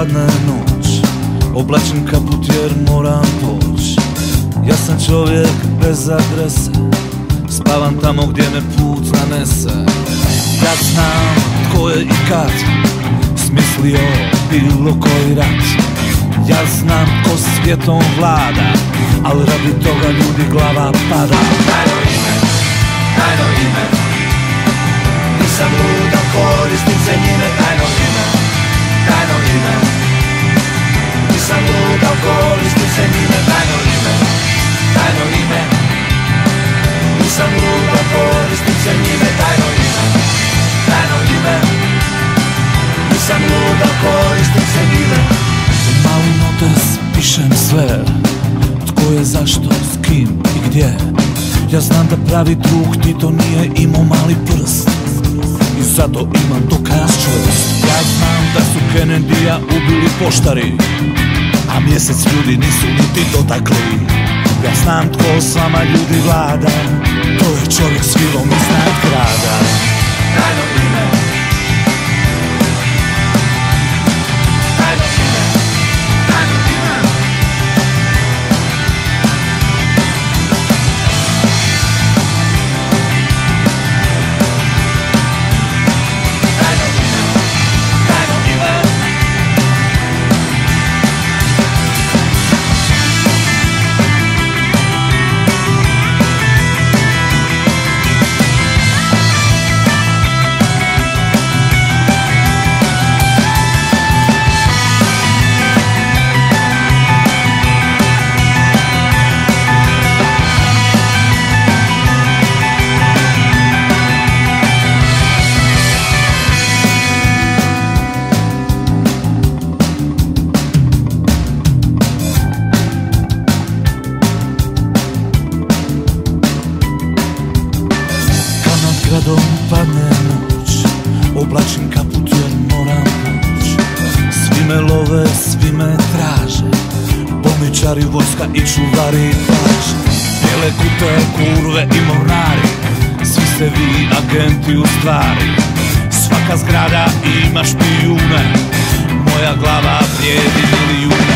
padne noć, oblačim kaput jer moram poć. Ja sam čovjek bez adrese, spavam tamo gdje me put nanese. Ja znam tko je i kad smislio bilo koji rat. Ja znam ko svijetom vlada, al radi toga ljudi glava pada. Tajno ime, nisam luda, koristim se njime. Tajno ime, nisam luda, koristim se njime. Tajno ime, nisam luda, koristim se njime. Tajno ime, nisam luda, koristim se njime. Mali notes pišem sve, tko je zašto, s kim i gdje. Ja znam da pravi drug Tito nije imao mali prst i zato imam dokaz čvrst. Ja znam da su Kennedyja ubili poštari, a mjesec ljudi nisu niti dotakli. Ja znam tko s vama ljudi vlada, to je čovjek s vilom iznad grada. Tajno ime, gradom padne noć, oblačim kaput jer moram poć. Svi me love, svi me traže, pomičari, vojska i čuvari plaže. Bijele kute, kurve i mornari, svi ste vi agenti u stvari. Svaka zgrada ima špijune, moja glava vrijedi milijune.